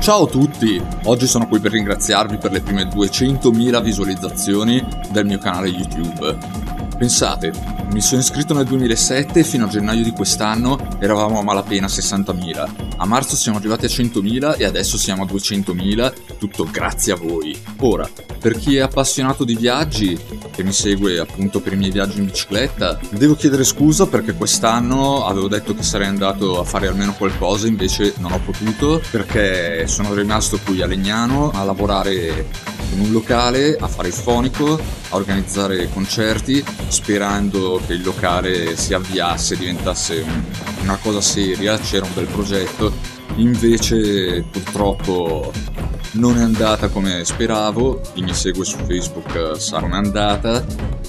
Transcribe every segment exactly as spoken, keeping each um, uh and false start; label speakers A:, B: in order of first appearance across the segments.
A: Ciao a tutti! Oggi sono qui per ringraziarvi per le prime duecentomila visualizzazioni del mio canale YouTube. Pensate, mi sono iscritto nel duemilasette e fino a gennaio di quest'anno eravamo a malapena sessantamila. A marzo siamo arrivati a centomila e adesso siamo a duecentomila, tutto grazie a voi. Ora, per chi è appassionato di viaggi e mi segue appunto per i miei viaggi in bicicletta, devo chiedere scusa perché quest'anno avevo detto che sarei andato a fare almeno qualcosa, invece non ho potuto perché sono rimasto qui a Legnano a lavorare in un locale, a fare il fonico, a organizzare concerti, sperando che il locale si avviasse, diventasse un, una cosa seria, c'era un bel progetto. Invece purtroppo non è andata come speravo. Chi mi segue su Facebook sa com'è andata.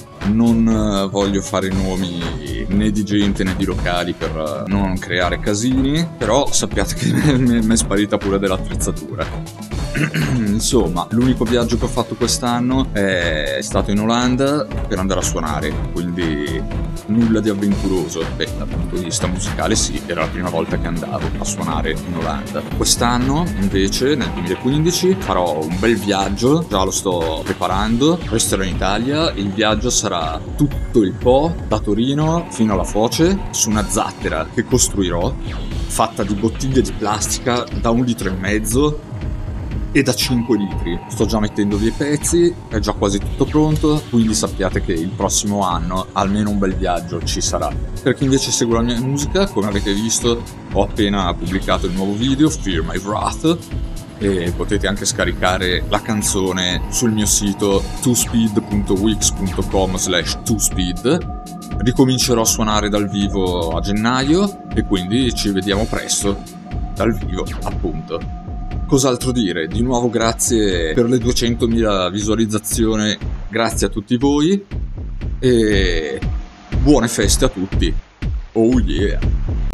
A: Non voglio fare nomi né di gente né di locali per non creare casini, però sappiate che mi è sparita pure dell'attrezzatura. Insomma, l'unico viaggio che ho fatto quest'anno è stato in Olanda per andare a suonare, quindi nulla di avventuroso. Beh, dal punto di vista musicale sì, era la prima volta che andavo a suonare in Olanda. Quest'anno invece, nel duemilaquindici, farò un bel viaggio, già lo sto preparando, resterò in Italia. Il viaggio sarà tutto il Po, da Torino fino alla Foce, su una zattera che costruirò, fatta di bottiglie di plastica da un litro e mezzo e da cinque litri. Sto già mettendo via i pezzi, è già quasi tutto pronto, quindi sappiate che il prossimo anno almeno un bel viaggio ci sarà. Per chi invece segue la mia musica, come avete visto, ho appena pubblicato il nuovo video, Fear My Wrath, e potete anche scaricare la canzone sul mio sito twospeed punto wix punto com slash twospeed. Ricomincerò a suonare dal vivo a gennaio e quindi ci vediamo presto dal vivo, appunto. Cos'altro dire? Di nuovo grazie per le duecentomila visualizzazioni, grazie a tutti voi e buone feste a tutti. Oh yeah!